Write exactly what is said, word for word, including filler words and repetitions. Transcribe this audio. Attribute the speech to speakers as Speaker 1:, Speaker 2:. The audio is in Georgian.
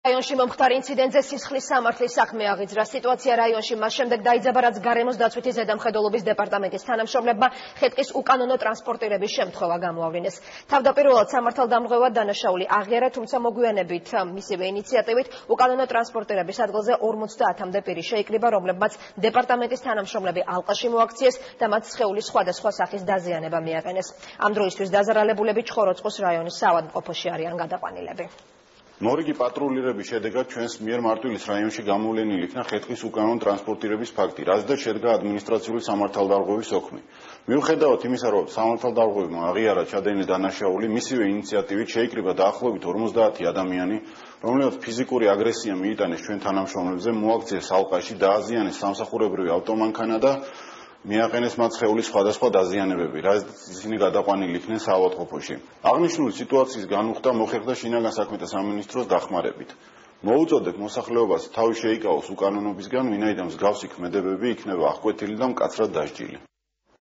Speaker 1: რაიონში მომხდარ ინციდენტზე სისხლის სამართლის საქმე აღიძრა. სიტუაცია რაიონში მას შემდეგ დაიძაბა, რაც გარემოს დაცვითი ზედამხედველობის დეპარტამენტის თანამშრომლებმა ხე-ტყის უკანონო ტრანსპორტირების შემთხვევა გამოავლინეს. თავდაპირველად სამართალდამღვევად დანაშაული აღიარა, თუმცა მოგვიანებით მისივე ინიციატივით უკანონო ტრანსპორტირების ადგილზე ორმოცდაათამდე პირი შეიკრიბა, რომლებმაც დეპარტამენტის თანამშრომლები ალყაში მოაქციეს და მათ სხეულის სხვადასხვა სახის დაზიანება მიაყენეს. ამ დროისთვის დაზარალებულები ჩხოროწყუს რაიონის საავადმყოფოში არიან გადაყვანილები.
Speaker 2: მორიგი პატრულირების შედეგად ჩვენს მიერ მარტვილის რაიონში გამოვლენილი იქნა ხე-ტყის უკანონო ტრანსპორტირების ფაქტი, რაზეც შედგა ადმინისტრაციული სამართალდარღვევის ოქმი. მიუხედავად იმისა, რომ სამართალდარღვევებმა აღიარა ჩადენილი დანაშაული, მისივე ინიციატივით შეიკრიბა დაახლოებით ორმოცდაათი ადამიანი, რომლებიც ფიზიკური აგრესია მიიტანეს ჩვენ თანამშრომლებზე, მოაქციეს ალყაში, დააზიანეს სამსახურებრივი ავტომანქანა და მიაყენეს მათ სხეულის სხვადასხვა დაზიანებები, რაც ისინი გადაყვანილი იქნენ საავადმყოფოში. აღნიშნული სიტუაციის განუხდა მოხერხდა შინაგან საქმეთა სამინისტროს დახმარებით. მოუწოდებ მოსახლეობას თავი შეიკავოს უკანონობისგან, ვინაიდან მსგავსი ქმედებები იქნება აღკვეთილი და მკაცრად დასჯილი.